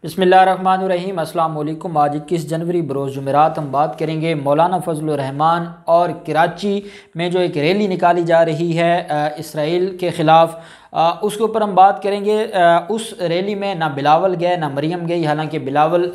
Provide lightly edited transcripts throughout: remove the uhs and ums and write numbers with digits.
बिस्मिल्लाहिर्रहमानिर्रहीम। अस्सलाम वालेकुम। आज 21 जनवरी बरोज़ जुमेरात हम बात करेंगे मौलाना फजल रहमान और कराची में जो एक रैली निकाली जा रही है इसराइल के ख़िलाफ़, उसके ऊपर हम बात करेंगे। उस रैली में ना बिलावल गए ना मरियम गई, हालांकि बिलावल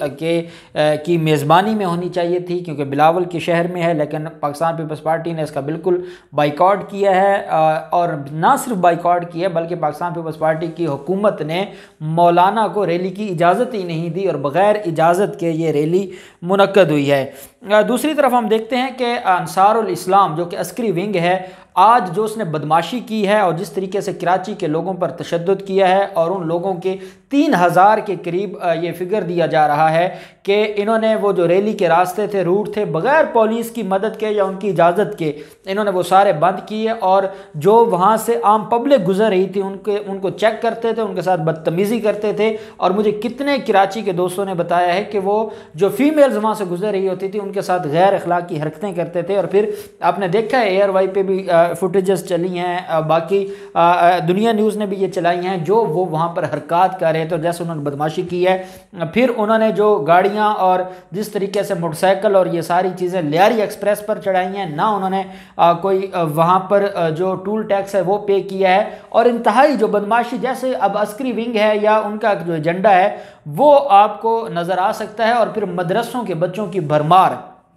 की मेज़बानी में होनी चाहिए थी क्योंकि बिलावल के शहर में है, लेकिन पाकिस्तान पीपल्स पार्टी ने इसका बिल्कुल बाइकआउट किया है। और ना सिर्फ बाइकआउट किया बल्कि पाकिस्तान पीपल्स पार्टी की हुकूमत ने मौलाना को रैली की इजाज़त ही नहीं दी और बग़ैर इजाज़त के ये रैली मुनक्कद हुई है। दूसरी तरफ हम देखते हैं कि अंसारुल इस्लाम जो कि अस्करी विंग है, आज जो उसने बदमाशी की है और जिस तरीके से कराची के लोगों पर तशद्दुद किया है, और उन लोगों के 3000 के करीब ये फिगर दिया जा रहा है कि इन्होंने वो जो रैली के रास्ते थे, रूट थे, बग़ैर पुलिस की मदद के या उनकी इजाज़त के इन्होंने वो सारे बंद किए। और जो वहाँ से आम पब्लिक गुजर रही थी उनको चेक करते थे, उनके साथ बदतमीज़ी करते थे। और मुझे कितने कराची के दोस्तों ने बताया है कि वो जो फीमेल्स वहाँ से गुजर रही होती थी उनके साथ गैर अखलाकी हरकतें करते थे। और फिर आपने देखा है एयरवाई पे भी फुटेजेस चली हैं, बाकी दुनिया न्यूज़ ने भी ये चलाई हैं, जो वो वहाँ पर हरकत कर रहे थे, जैसे उन्होंने बदमाशी की है। फिर उन्होंने जो गाड़ियाँ और जिस तरीके से मोटरसाइकिल और ये सारी चीज़ें लियारी एक्सप्रेस पर चढ़ाई हैं, ना उन्होंने कोई वहाँ पर जो टूल टैक्स है वो पे किया है। और इंतहाई जो बदमाशी, जैसे अब अस्करी विंग है या उनका जो एजेंडा है वो आपको नज़र आ सकता है। और फिर मदरसों के बच्चों की भरमार,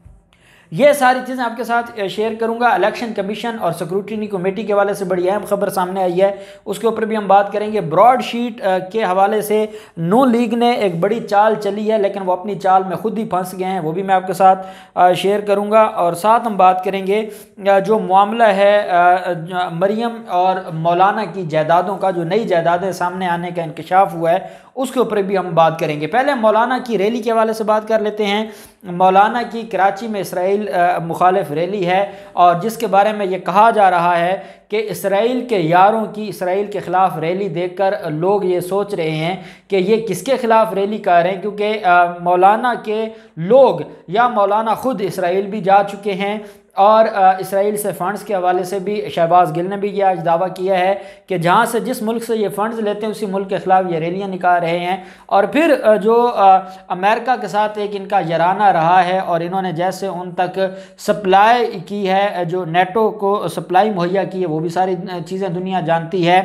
ये सारी चीज़ें आपके साथ शेयर करूंगा। इलेक्शन कमीशन और स्क्रूटनी कमेटी के हवाले से बड़ी अहम खबर सामने आई है, उसके ऊपर भी हम बात करेंगे। ब्रॉडशीट के हवाले से नून लीग ने एक बड़ी चाल चली है, लेकिन वो अपनी चाल में खुद ही फंस गए हैं, वो भी मैं आपके साथ शेयर करूंगा। और साथ हम बात करेंगे जो मामला है मरियम और मौलाना की जायदादों का, जो नई जायदादें सामने आने का इंकशाफ हुआ है, उसके ऊपर भी हम बात करेंगे। पहले मौलाना की रैली के हवाले से बात कर लेते हैं। मौलाना की कराची में इसराइल मुखालिफ रैली है, और जिसके बारे में ये कहा जा रहा है कि इसराइल के यारों की इसराइल के ख़िलाफ़ रैली देखकर लोग ये सोच रहे हैं कि ये किसके ख़िलाफ़ रैली कर रहे हैं, क्योंकि मौलाना के लोग या मौलाना ख़ुद इसराइल भी जा चुके हैं। और इसराइल से फ़ंड्स के हवाले से भी शहबाज गिल ने भी ये आज दावा किया है कि जहाँ से जिस मुल्क से ये फ़ंड्स लेते हैं उसी मुल्क के ख़िलाफ़ ये रैलियाँ निकाल रहे हैं। और फिर जो अमेरिका के साथ एक इनका यराना रहा है, और इन्होंने जैसे उन तक सप्लाई की है, जो नेटो को सप्लाई मुहैया की है, वो भी सारी चीज़ें दुनिया जानती है।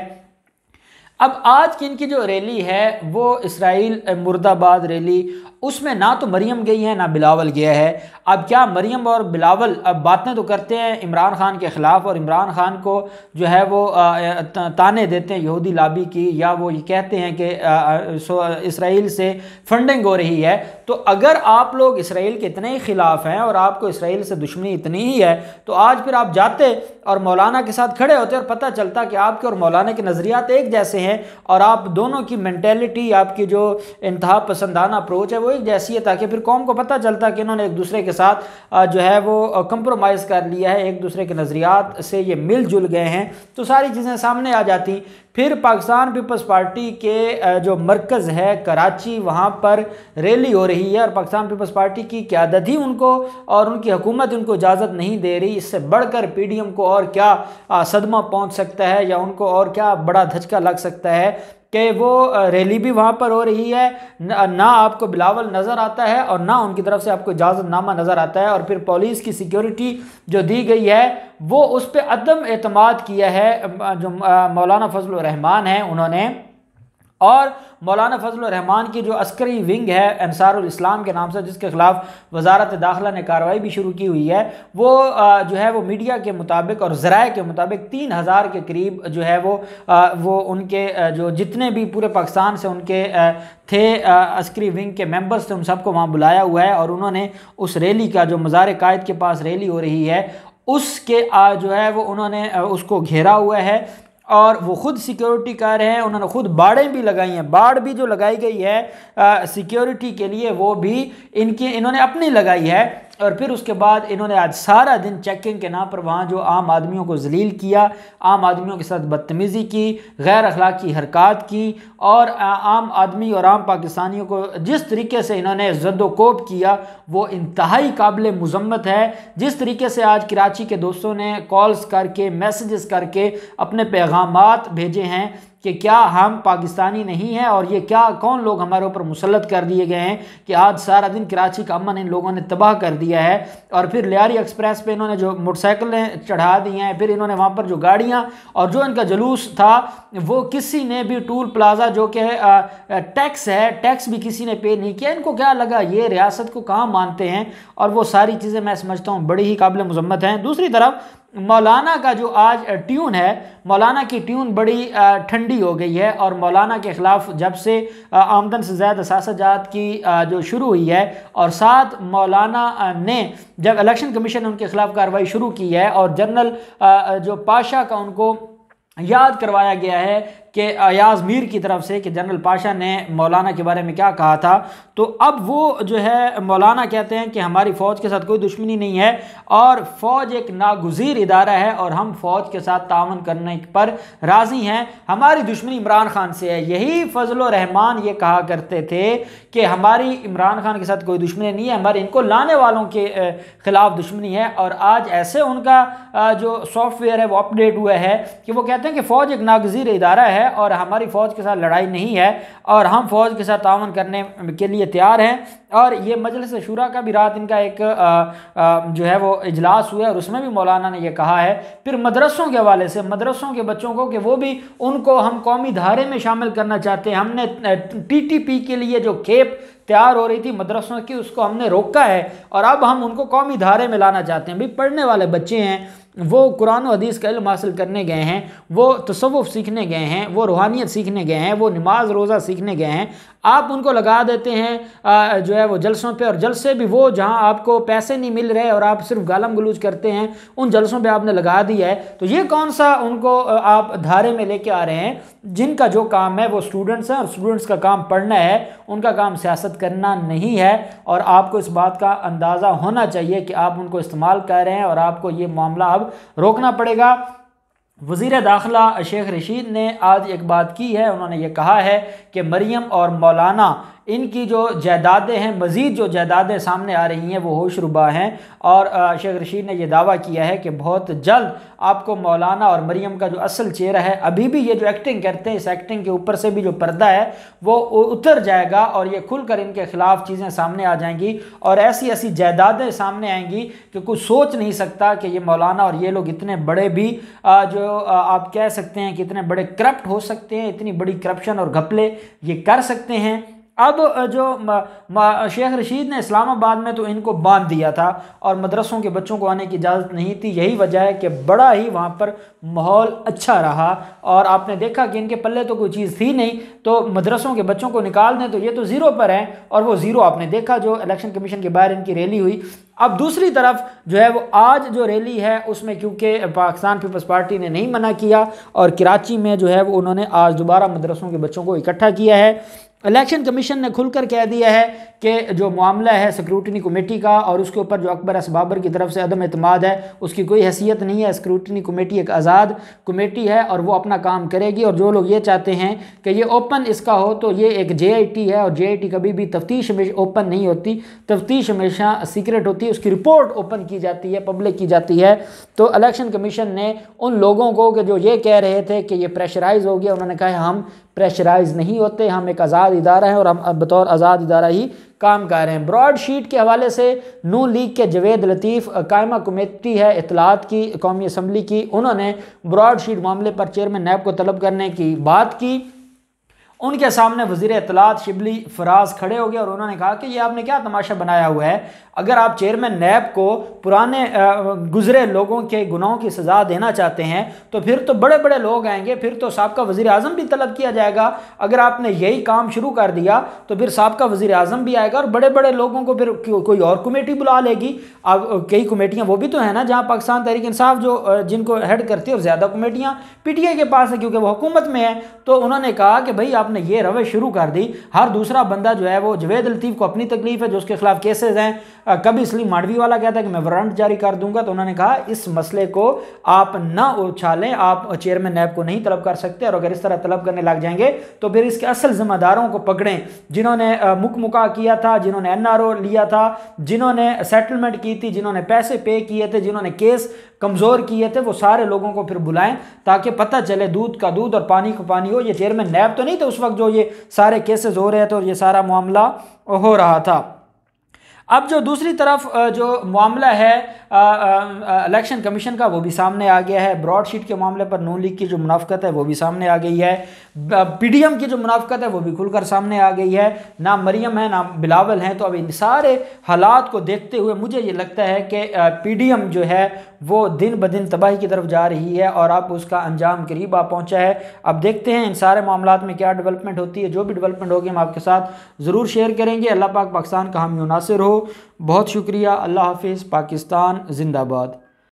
अब आज की इनकी जो रैली है वो इसराइल मुर्दाबाद रैली, उसमें ना तो मरियम गई है ना बिलावल गया है। अब क्या मरियम और बिलावल अब बातें तो करते हैं इमरान खान के ख़िलाफ़, और इमरान खान को जो है वो ताने देते हैं यहूदी लाबी की, या वो ये कहते हैं कि इसराइल से फंडिंग हो रही है। तो अगर आप लोग इसराइल के इतने ही ख़िलाफ़ हैं और आपको इसराइल से दुश्मनी इतनी ही है, तो आज फिर आप जाते और मौलाना के साथ खड़े होते और पता चलता कि आपके और मौलाना के नज़रियात एक जैसे हैं, और आप दोनों की मेंटेलिटी, आपकी जो इंतहा पसंदाना अप्रोच है वो एक जैसी है, ताकि फिर कौम को पता चलता कि इन्होंने एक दूसरे के साथ जो है वो कंप्रोमाइज़ कर लिया है, एक दूसरे के नज़रियात से ये मिलजुल गए हैं, तो सारी चीज़ें सामने आ जाती। फिर पाकिस्तान पीपल्स पार्टी के जो मरकज़ है कराची, वहाँ पर रैली हो रही है, और पाकिस्तान पीपल्स पार्टी की क़यादत ही उनको और उनकी हुकूमत उनको इजाज़त नहीं दे रही। इससे बढ़कर PDM को और क्या सदमा पहुँच सकता है, या उनको और क्या बड़ा धचका लग सकता है कि वो रैली भी वहाँ पर हो रही है, ना आपको बिलावल नज़र आता है और ना उनकी तरफ से आपको इजाज़तनामा नज़र आता है। और फिर पुलिस की सिक्योरिटी जो दी गई है वो उस पर अदम एतमाद किया है जो मौलाना फजल रहमान हैं उन्होंने। और मौलाना फजल रहमान की जो अस्करी विंग है अंसारुल इस्लाम के नाम से, जिसके ख़िलाफ़ वज़ारत दाखिला ने कार्रवाई भी शुरू की हुई है, वो जो है वो मीडिया के मुताबिक और ज़राए के मुताबिक 3000 के करीब जो है वो उनके जो जितने भी पूरे पाकिस्तान से उनके थे अस्करी विंग के मेंबर्स थे, उन सबको वहाँ बुलाया हुआ है। और उन्होंने उस रैली का, जो मज़ार कायद के पास रैली हो रही है, उसके जो है वो उन्होंने उसको घेरा हुआ है, और वो खुद सिक्योरिटी कर रहे हैं। उन्होंने खुद बाड़ें भी लगाई हैं, बाड़ भी जो लगाई गई है सिक्योरिटी के लिए, वो भी इन्होंने अपनी लगाई है। और फिर उसके बाद इन्होंने आज सारा दिन चेकिंग के नाम पर वहाँ जो आम आदमियों को जलील किया, आम आदमियों के साथ बदतमीज़ी की, गैर अखलाकी हरकत की, और आम आदमी और आम पाकिस्तानियों को जिस तरीके से इन्होंने ज़द्दोकोब किया वो इंतहाई काबिल मुज़म्मत है। जिस तरीके से आज कराची के दोस्तों ने कॉल्स करके, मैसेजेस करके अपने पैगामात भेजे हैं कि क्या हम पाकिस्तानी नहीं हैं और ये क्या कौन लोग हमारे ऊपर मुसल्लत कर दिए गए हैं कि आज सारा दिन कराची का अमन इन लोगों ने तबाह कर दिया है। और फिर लियारी एक्सप्रेस पे इन्होंने जो मोटरसाइकिलें चढ़ा दी हैं, फिर इन्होंने वहाँ पर जो गाड़ियाँ और जो इनका जुलूस था वो किसी ने भी टूल प्लाजा जो कि टैक्स है, टैक्स भी किसी ने पे नहीं किया। इनको क्या लगा ये रियासत को कहाँ मानते हैं, और वो सारी चीज़ें मैं समझता हूँ बड़ी ही काबिल मज़म्मत हैं। दूसरी तरफ मौलाना का जो आज ट्यून है, मौलाना की ट्यून बड़ी ठंडी हो गई है और मौलाना के ख़िलाफ़ जब से आमदन से ज़्यादा सासाजात की जो शुरू हुई है और साथ मौलाना ने जब इलेक्शन कमीशन ने उनके ख़िलाफ़ कार्रवाई शुरू की है और जनरल जो पाशा का उनको याद करवाया गया है कि अयाज मीर की तरफ से कि जनरल पाशा ने मौलाना के बारे में क्या कहा था, तो अब वो जो है मौलाना कहते हैं कि हमारी फ़ौज के साथ कोई दुश्मनी नहीं है और फ़ौज एक नागुज़ीर इदारा है और हम फ़ौज के साथ तावन करने पर राज़ी हैं, हमारी दुश्मनी इमरान खान से है। यही फजल रहमान ये कहा करते थे कि हमारी इमरान खान के साथ कोई दुश्मनी नहीं है, हमारे इनको लाने वालों के ख़िलाफ़ दुश्मनी है। और आज ऐसे उनका जो सॉफ्टवेयर है वो अपडेट हुआ है कि वो कहते हैं कि फ़ौज एक नागुज़ीर इदारा है और हमारी फ़ौज के साथ लड़ाई नहीं है और हम फ़ौज के साथ तावन करने के लिए तैयार हैं। और ये मजलिस शूरा का भी रात इनका एक जो है वो इजलास हुआ है और उसमें भी मौलाना ने ये कहा है। फिर मदरसों के हवाले से मदरसों के बच्चों को कि वो भी उनको हम कौमी धारे में शामिल करना चाहते हैं। हमने TTP के लिए जो खेप तैयार हो रही थी मदरसों की उसको हमने रोका है और अब हम उनको कौमी धारे में लाना चाहते हैं। भाई पढ़ने वाले बच्चे हैं, वो कुरान और हदीस का इल्म हासिल करने गए हैं, वो तसव्वुफ सीखने गए हैं, वो रूहानियत सीखने गए हैं, वो नमाज रोज़ा सीखने गए हैं। आप उनको लगा देते हैं जो है वो जलसों पे, और जलसे भी वो जहां आपको पैसे नहीं मिल रहे और आप सिर्फ गालम गलूज करते हैं, उन जलसों पे आपने लगा दिया है। तो ये कौन सा उनको आप धारे में लेके आ रहे हैं? जिनका जो काम है वो स्टूडेंट्स हैं और स्टूडेंट्स का काम पढ़ना है, उनका काम सियासत करना नहीं है। और आपको इस बात का अंदाज़ा होना चाहिए कि आप उनको इस्तेमाल कर रहे हैं और आपको ये मामला अब रोकना पड़ेगा। वज़ीर दाखिला शेख रशीद ने आज एक बात की है, उन्होंने ये कहा है कि मरियम और मौलाना इनकी जो जायदादें हैं, मज़ीद जो जायदादें सामने आ रही हैं वो होशरुबा हैं। और शेख रशीद ने यह दावा किया है कि बहुत जल्द आपको मौलाना और मरियम का जो असल चेहरा है, अभी भी ये जो एक्टिंग करते हैं, इस एक्टिंग के ऊपर से भी जो पर्दा है वो उतर जाएगा और ये खुलकर इनके ख़िलाफ़ चीज़ें सामने आ जाएंगी और ऐसी ऐसी जायदादें सामने आएंगी कि कुछ सोच नहीं सकता कि ये मौलाना और ये लोग इतने बड़े भी जो आप कह सकते हैं कि इतने बड़े करप्ट हो सकते हैं, इतनी बड़ी करप्शन और घपले ये कर सकते हैं। अब जो शेख रशीद ने इस्लामाबाद में तो इनको बांध दिया था और मदरसों के बच्चों को आने की इजाज़त नहीं थी। यही वजह है कि बड़ा ही वहाँ पर माहौल अच्छा रहा और आपने देखा कि इनके पल्ले तो कोई चीज़ थी नहीं, तो मदरसों के बच्चों को निकाल दें तो ये तो ज़ीरो पर हैं और वो ज़ीरो आपने देखा जो इलेक्शन कमीशन के बाहर इनकी रैली हुई। अब दूसरी तरफ जो है वो आज जो रैली है उसमें क्योंकि पाकिस्तान पीपल्स पार्टी ने नहीं मना किया और कराची में जो है वो उन्होंने आज दोबारा मदरसों के बच्चों को इकट्ठा किया है। इलेक्शन कमीशन ने खुलकर कह दिया है कि जो मामला है स्क्रूटनी कमेटी का और उसके ऊपर जो अकबर बाबर की तरफ से अदम एतमाद है उसकी कोई हैसियत नहीं है। स्क्रूटनी कमेटी एक आज़ाद कमेटी है और वो अपना काम करेगी और जो लोग ये चाहते हैं कि ये ओपन इसका हो तो ये एक JIT है और JIT कभी भी तफ्तीश हमेशा ओपन नहीं होती, तफ्तीश हमेशा सीक्रेट होती है, उसकी रिपोर्ट ओपन की जाती है, पब्लिक की जाती है। तो इलेक्शन कमीशन ने उन लोगों को कि जो ये कह रहे थे कि ये प्रेशराइज हो गया, उन्होंने कहा हम प्रेशराइज नहीं होते, हम एक आज़ाद इदारा है और हम बतौर आज़ाद इदारा ही काम कर रहे हैं। ब्रॉड शीट के हवाले से नून लीग के जवेद लतीफ़ कायमा कमेटी है इत्तलात की कौमी असम्बली की, उन्होंने ब्रॉड शीट मामले पर चेयरमैन नैब को तलब करने की बात की। उनके सामने वज़ीर इत्तलात शिबली फराज खड़े हो गए और उन्होंने कहा कि ये आपने क्या तमाशा बनाया हुआ है, अगर आप चेयरमैन नैब को पुराने गुजरे लोगों के गुनाहों की सज़ा देना चाहते हैं तो फिर तो बड़े बड़े लोग आएंगे, फिर तो साबका वज़ीर आज़म भी तलब किया जाएगा। अगर आपने यही काम शुरू कर दिया तो फिर साबका वज़ीर आज़म भी आएगा और बड़े बड़े लोगों को फिर कोई और कमेटी बुला लेगी। अब कई कमेटियाँ वो भी तो है ना जहाँ पाकिस्तान तहरीक इंसाफ जो जिनको हेड करती है और ज़्यादा कमेटियाँ PTI के पास है क्योंकि वो हुकूमत में है। तो उन्होंने कहा कि भाई आपने ये रवैश शुरू कर दी, हर दूसरा बंदा जो है वो जवेद लतीफ़ को अपनी तकलीफ़ है, जो उसके खिलाफ केसेस हैं कभी इसलिए मांडवी वाला कहता है कि मैं वारंट जारी कर दूंगा, तो उन्होंने कहा इस मसले को आप ना उछालें, आप चेयरमैन नैब को नहीं तलब कर सकते, और अगर इस तरह तलब करने लग जाएंगे तो फिर इसके असल जिम्मेदारों को पकड़ें, जिन्होंने मुकमुका किया था, जिन्होंने NRO लिया था, जिन्होंने सेटलमेंट की थी, जिन्होंने पैसे पे किए थे, जिन्होंने केस कमज़ोर किए थे, वो सारे लोगों को फिर बुलाएं ताकि पता चले दूध का दूध और पानी का पानी हो। ये चेयरमैन नैब तो नहीं थे उस वक्त जो ये सारे केसेस हो रहे थे और ये सारा मामला हो रहा था। अब जो दूसरी तरफ जो मामला है इलेक्शन कमीशन का, वो भी सामने आ गया है। ब्रॉडशीट के मामले पर नून लीग की जो मुनाफकत है वो भी सामने आ गई है। PDM की जो मुनाफकत है वो भी खुलकर सामने आ गई है। ना मरियम है ना बिलावल हैं। तो अब इन सारे हालात को देखते हुए मुझे ये लगता है कि PDM जो है वो दिन ब दिन तबाही की तरफ जा रही है और अब उसका अंजाम करीब आ पहुँचा है। अब देखते हैं इन सारे मामलात में क्या डेवलपमेंट होती है। जो भी डेवलपमेंट होगी हम आपके साथ ज़रूर शेयर करेंगे। अल्लाह पाक पाकिस्तान का हामी नासिर हो। बहुत शुक्रिया। अल्लाह हाफिज़। पाकिस्तान जिंदाबाद।